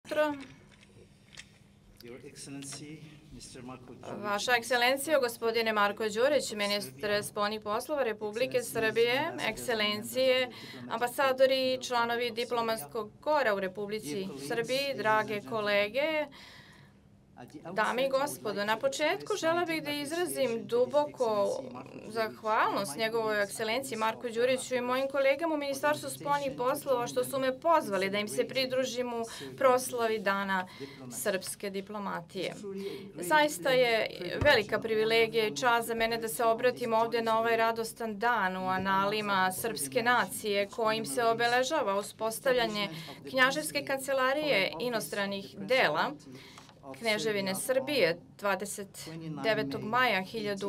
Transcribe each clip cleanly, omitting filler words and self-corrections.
jutro. Vaša ekscelencijo, gospodine Marko Đurić, ministre spoljnih poslova Republike Srbije, ekscelencije, ambasadori i članovi diplomatskog kora u Republici Srbiji, drage kolege, dame i gospodo, na početku žela bih da izrazim duboko zahvalnost njegovoj ekscelenciji Marku Đuriću i mojim kolegama u Ministarstvu spoljnih poslova što su me pozvali da im se pridružim u proslavi Dana srpske diplomatije. Zaista je velika privilegija i čast za mene da se obratim ovdje na ovaj radostan dan u analima srpske nacije kojim se obeležava uspostavljanje Knjaževske kancelarije inostranih dela Kneževine Srbije 29. maja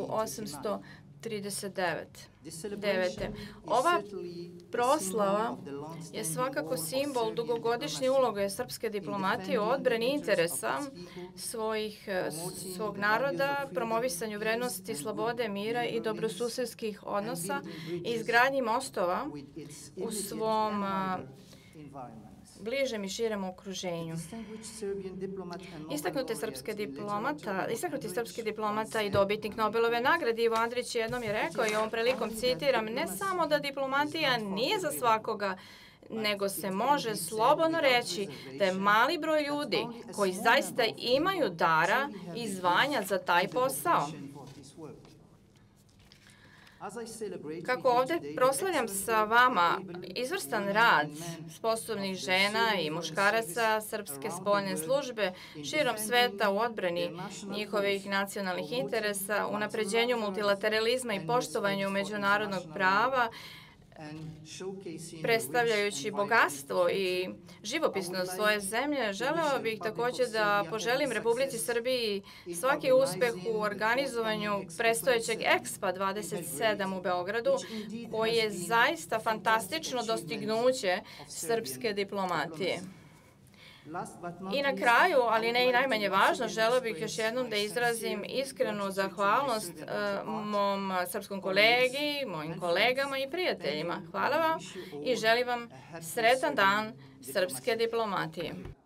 1839. Ova proslava je svakako simbol dugogodišnje uloge srpske diplomatije u odbrani interesa svog naroda, promovisanju vrednosti slobode, mira i dobrosusedskih odnosa i izgradnji mostova u svom bližem i širem okruženju. Istaknuti srpski diplomata i dobitnik Nobelove nagrade Ivo Andrić jednom je rekao i ovom prilikom citiram: ne samo da diplomatija nije za svakoga, nego se može slobodno reći da je mali broj ljudi koji zaista imaju dara i zvanja za taj posao. Kako ovdje proslavljam sa vama izvrstan rad sposobnih žena i muškaraca srpske spoljne službe širom sveta u odbrani njihovih nacionalnih interesa, unapređenju multilateralizma i poštovanju međunarodnog prava, predstavljajući bogatstvo i živopisnost svoje zemlje, želeo bih također da poželim Republici Srbiji svaki uspeh u organizovanju predstojećeg Expa 27 u Beogradu, koji je zaista fantastično dostignuće srpske diplomatije. I na kraju, ali ne i najmanje važno, želeo bih još jednom da izrazim iskrenu zahvalnost mom srpskom kolegi, mojim kolegama i prijateljima. Hvala vam i želim vam sretan dan srpske diplomatije.